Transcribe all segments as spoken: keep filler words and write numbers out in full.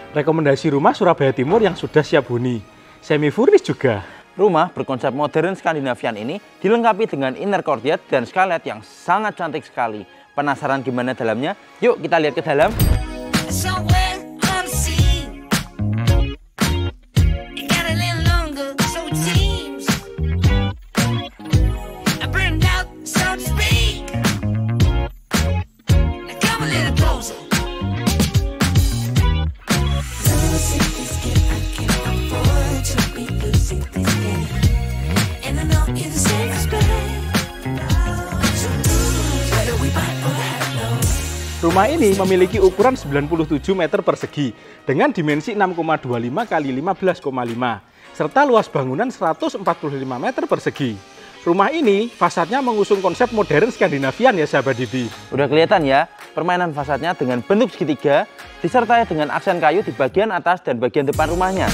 Rekomendasi rumah Surabaya Timur yang sudah siap huni. Semi furnish juga. Rumah berkonsep modern Skandinavian ini dilengkapi dengan inner courtyard dan skylight yang sangat cantik sekali. Penasaran gimana dalamnya? Yuk kita lihat ke dalam. Rumah ini memiliki ukuran sembilan puluh tujuh meter persegi dengan dimensi enam koma dua lima kali lima belas koma lima serta luas bangunan seratus empat puluh lima meter persegi. Rumah ini fasadnya mengusung konsep modern Skandinavian ya sahabat D B. Udah kelihatan ya, permainan fasadnya dengan bentuk segitiga disertai dengan aksen kayu di bagian atas dan bagian depan rumahnya.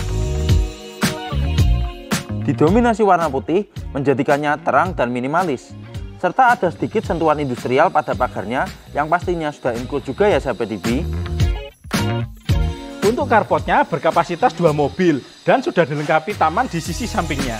Didominasi warna putih menjadikannya terang dan minimalis. Serta ada sedikit sentuhan industrial pada pagarnya yang pastinya sudah include juga ya sahabat D B. Untuk carportnya berkapasitas dua mobil dan sudah dilengkapi taman di sisi sampingnya.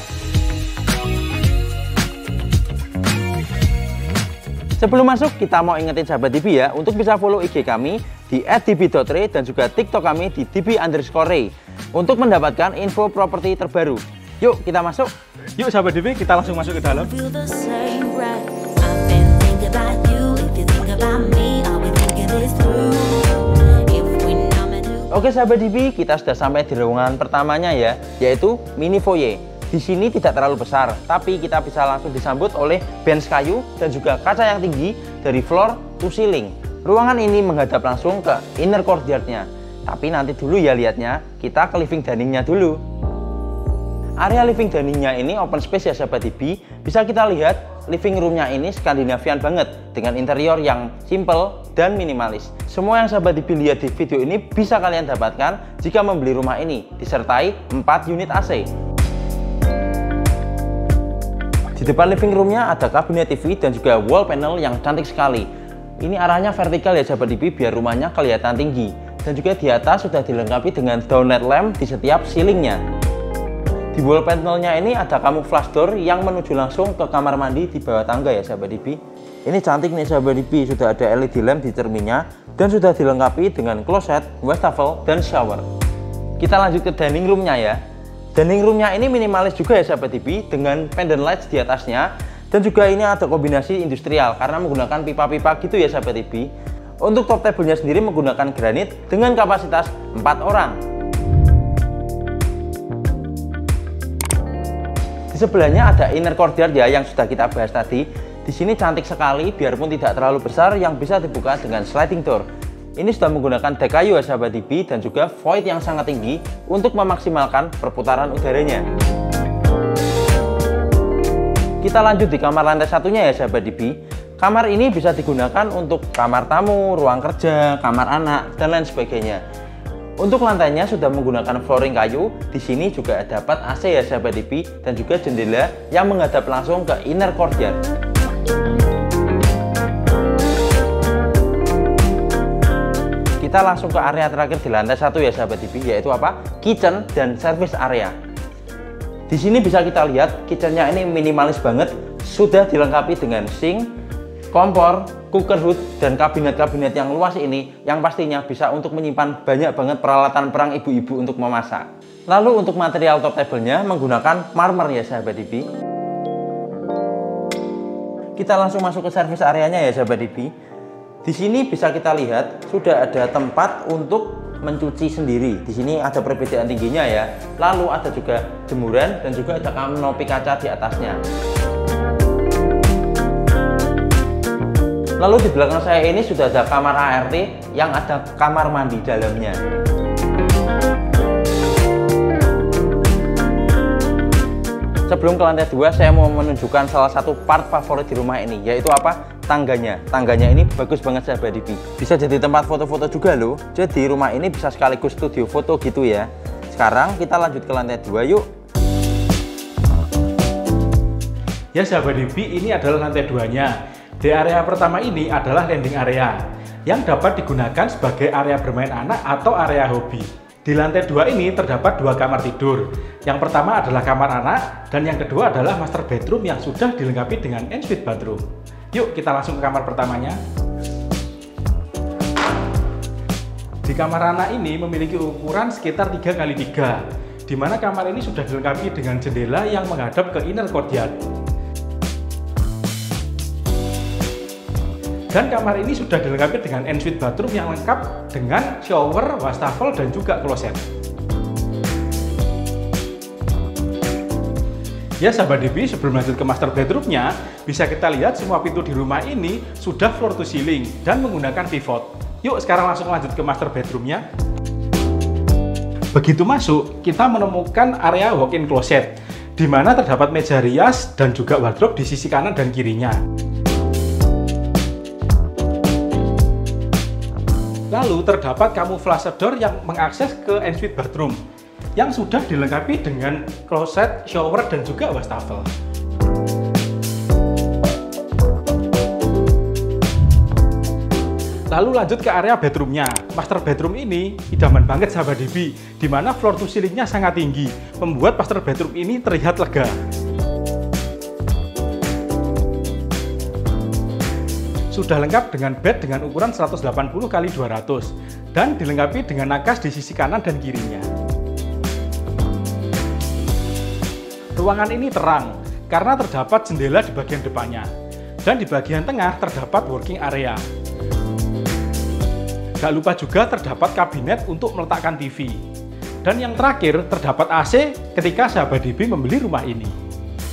Sebelum masuk kita mau ingetin sahabat D B ya untuk bisa follow I G kami di at d b dot ray dan juga TikTok kami di d b underscore ray untuk mendapatkan info properti terbaru. Yuk kita masuk. Yuk sahabat D B, kita langsung masuk ke dalam. Oke sahabat D B, kita sudah sampai di ruangan pertamanya ya, yaitu mini foyer. Di sini tidak terlalu besar, tapi kita bisa langsung disambut oleh bench kayu dan juga kaca yang tinggi dari floor to ceiling. Ruangan ini menghadap langsung ke inner courtyard-nya. Tapi nanti dulu ya lihatnya, kita ke living dining-nya dulu. Area living dining-nya ini open space ya sahabat D B. Bisa kita lihat living room-nya ini Skandinavian banget dengan interior yang simple dan minimalis. Semua yang sahabat D B lihat di video ini bisa kalian dapatkan jika membeli rumah ini disertai empat unit A C. Di depan living room-nya ada kabinet T V dan juga wall panel yang cantik sekali. Ini arahnya vertikal ya sahabat D B biar rumahnya kelihatan tinggi. Dan juga di atas sudah dilengkapi dengan downlight lamp di setiap ceilingnya. Di wall panelnya ini ada camouflage door yang menuju langsung ke kamar mandi di bawah tangga ya sahabat D B. Ini cantik nih sahabat D B, sudah ada L E D lamp di cerminnya dan sudah dilengkapi dengan closet, wastafel, dan shower. Kita lanjut ke dining roomnya ya. Dining roomnya ini minimalis juga ya sahabat D B dengan pendant lights di atasnya dan juga ini ada kombinasi industrial karena menggunakan pipa-pipa gitu ya sahabat D B. Untuk top table-nya sendiri menggunakan granit dengan kapasitas empat orang. Di sebelahnya ada inner courtyard ya yang sudah kita bahas tadi. Di sini cantik sekali biarpun tidak terlalu besar yang bisa dibuka dengan sliding door. Ini sudah menggunakan dek kayu ya sahabat D B dan juga void yang sangat tinggi untuk memaksimalkan perputaran udaranya. Kita lanjut di kamar lantai satunya ya sahabat D B. Kamar ini bisa digunakan untuk kamar tamu, ruang kerja, kamar anak, dan lain sebagainya. Untuk lantainya sudah menggunakan flooring kayu. Di sini juga dapat A C ya sahabat D B dan juga jendela yang menghadap langsung ke inner courtyard. Kita langsung ke area terakhir di lantai satu ya sahabat D B, yaitu apa? Kitchen dan service area. Di sini bisa kita lihat kitchennya ini minimalis banget, sudah dilengkapi dengan sink, kompor, cooker hood, dan kabinet-kabinet yang luas ini yang pastinya bisa untuk menyimpan banyak banget peralatan perang ibu-ibu untuk memasak. Lalu untuk material top table-nya menggunakan marmer ya sahabat D B. Kita langsung masuk ke service areanya ya sahabat D B. Di sini bisa kita lihat sudah ada tempat untuk mencuci sendiri. Di sini ada perbedaan tingginya ya. Lalu ada juga jemuran dan juga ada kanopi kaca di atasnya. Lalu di belakang saya ini sudah ada kamar A R T yang ada kamar mandi dalamnya. Sebelum ke lantai dua, saya mau menunjukkan salah satu part favorit di rumah ini, yaitu apa? Tangganya. Tangganya ini bagus banget sahabat D B. Bisa jadi tempat foto-foto juga loh. Jadi rumah ini bisa sekaligus studio foto gitu ya. Sekarang kita lanjut ke lantai dua yuk. Ya sahabat D B, ini adalah lantai duanya. Di area pertama ini adalah landing area yang dapat digunakan sebagai area bermain anak atau area hobi. Di lantai dua ini terdapat dua kamar tidur. Yang pertama adalah kamar anak, dan yang kedua adalah master bedroom yang sudah dilengkapi dengan ensuite bathroom. Yuk kita langsung ke kamar pertamanya. Di kamar anak ini memiliki ukuran sekitar tiga kali tiga, di mana kamar ini sudah dilengkapi dengan jendela yang menghadap ke inner courtyard. Dan kamar ini sudah dilengkapi dengan ensuite bathroom yang lengkap dengan shower, wastafel, dan juga kloset. Ya sahabat D B, sebelum lanjut ke master bedroomnya, bisa kita lihat semua pintu di rumah ini sudah floor to ceiling dan menggunakan pivot. Yuk sekarang langsung lanjut ke master bedroomnya. Begitu masuk, kita menemukan area walk-in closet, di mana terdapat meja rias dan juga wardrobe di sisi kanan dan kirinya. Lalu terdapat camouflage door yang mengakses ke ensuite bathroom yang sudah dilengkapi dengan kloset, shower, dan juga wastafel. Lalu lanjut ke area bedroomnya. Master bedroom ini idaman banget sahabat D B, di mana floor to ceilingnya sangat tinggi, membuat master bedroom ini terlihat lega. Sudah lengkap dengan bed dengan ukuran seratus delapan puluh kali dua ratus dan dilengkapi dengan nakas di sisi kanan dan kirinya. Ruangan ini terang karena terdapat jendela di bagian depannya, dan di bagian tengah terdapat working area. Gak lupa juga terdapat kabinet untuk meletakkan T V. Dan yang terakhir terdapat A C ketika sahabat D B membeli rumah ini.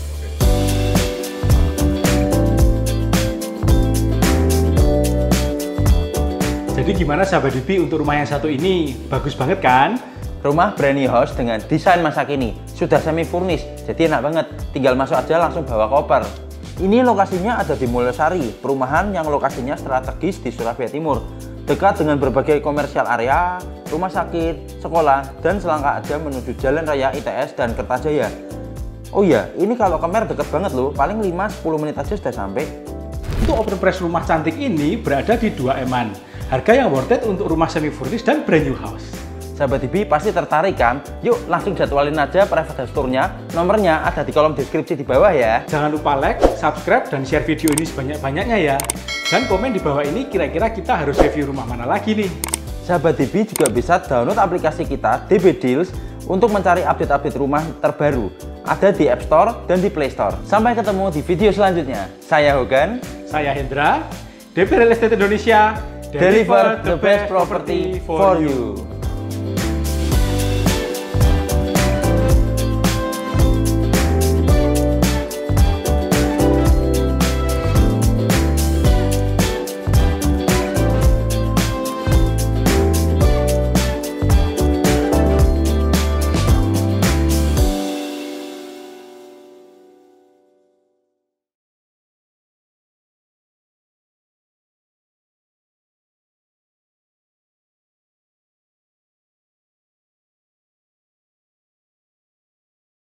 Jadi gimana sahabat D B untuk rumah yang satu ini? Bagus banget kan? Rumah brand new house dengan desain masa kini, sudah semi furnish, jadi enak banget. Tinggal masuk aja langsung bawa koper. Ini lokasinya ada di Mulyosari, perumahan yang lokasinya strategis di Surabaya Timur, dekat dengan berbagai komersial area, rumah sakit, sekolah, dan selangkah aja menuju Jalan Raya I T S dan Kertajaya. Oh iya, ini kalau ke Mer deket banget loh, paling lima sampai sepuluh menit aja sudah sampai. Untuk open price rumah cantik ini berada di dua eman. Harga yang worth it untuk rumah semi furnish dan brand new house. Sahabat D B pasti tertarik kan? Yuk langsung jadwalin aja private house tour-nya. Nomornya ada di kolom deskripsi di bawah ya. Jangan lupa like, subscribe, dan share video ini sebanyak-banyaknya ya. Dan komen di bawah ini kira-kira kita harus review rumah mana lagi nih. Sahabat D B juga bisa download aplikasi kita D B Deals untuk mencari update-update rumah terbaru. Ada di App Store dan di Play Store. Sampai ketemu di video selanjutnya. Saya Hogan. Saya Hendra. D B Real Estate Indonesia. Deliver the best property for you.